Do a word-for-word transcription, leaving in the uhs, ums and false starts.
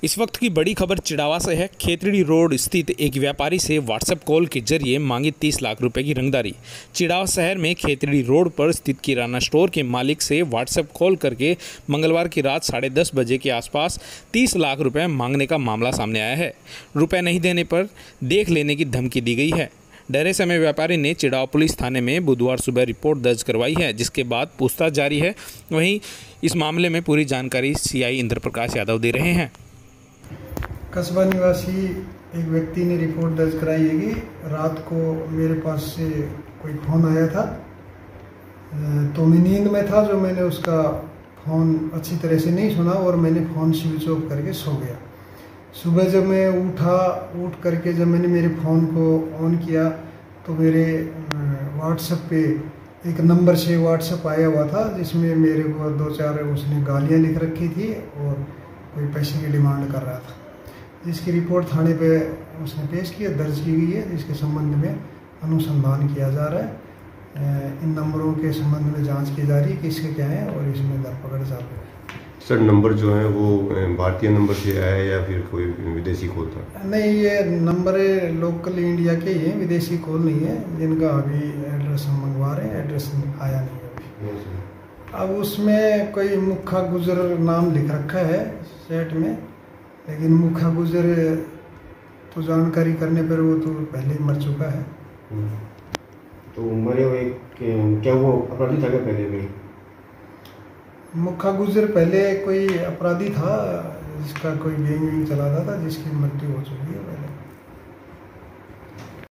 इस वक्त की बड़ी खबर चिड़ावा से है। खेतड़ी रोड स्थित एक व्यापारी से व्हाट्सएप कॉल के जरिए मांगी तीस लाख रुपए की रंगदारी। चिड़ावा शहर में खेतड़ी रोड पर स्थित किराना स्टोर के मालिक से व्हाट्सएप कॉल करके मंगलवार की रात साढ़े दस बजे के आसपास तीस लाख रुपए मांगने का मामला सामने आया है। रुपए नहीं देने पर देख लेने की धमकी दी गई है। डरे समय व्यापारी ने चिड़ावा पुलिस थाने में बुधवार सुबह रिपोर्ट दर्ज करवाई है, जिसके बाद पूछताछ जारी है। वहीं इस मामले में पूरी जानकारी सीआई इंद्र प्रकाश यादव दे रहे हैं। कस्बा निवासी एक व्यक्ति ने रिपोर्ट दर्ज कराई है कि रात को मेरे पास से कोई फ़ोन आया था, तो मैं नींद में था, जो मैंने उसका फ़ोन अच्छी तरह से नहीं सुना और मैंने फ़ोन स्विच ऑफ करके सो गया। सुबह जब मैं उठा उठ करके जब मैंने मेरे फ़ोन को ऑन किया तो मेरे व्हाट्सएप पे एक नंबर से व्हाट्सएप आया हुआ था, जिसमें मेरे को दो चार उसने गालियाँ लिख रखी थी और कोई पैसे की डिमांड कर रहा था, जिसकी रिपोर्ट थाने पे उसने पेश की, दर्ज की गई है, जिसके संबंध में अनुसंधान किया जा रहा है। इन नंबरों के संबंध में जांच की जा रही है कि इसके क्या है और इसमें धरपकड़ चालू है। सर, नंबर जो है वो भारतीय नंबर से आया है या फिर कोई विदेशी कॉल था? नहीं, ये नंबर लोकल इंडिया के ही हैं, विदेशी कॉल नहीं है, जिनका अभी एड्रेस हम मंगवा रहे हैं, एड्रेस आया नहीं है अभी। अब उसमें कोई मुखा गुजर नाम लिख रखा है सेट में, लेकिन मुखा गुजर तो जानकारी करने पर वो तो पहले ही मर चुका है। तो मरे हुए क्या वो अपराधी था क्या पहले भी? मुखा गुजर पहले कोई अपराधी था, जिसका कोई गैंग वैंग चलाता था, जिसकी मृत्यु हो चुकी है पहले।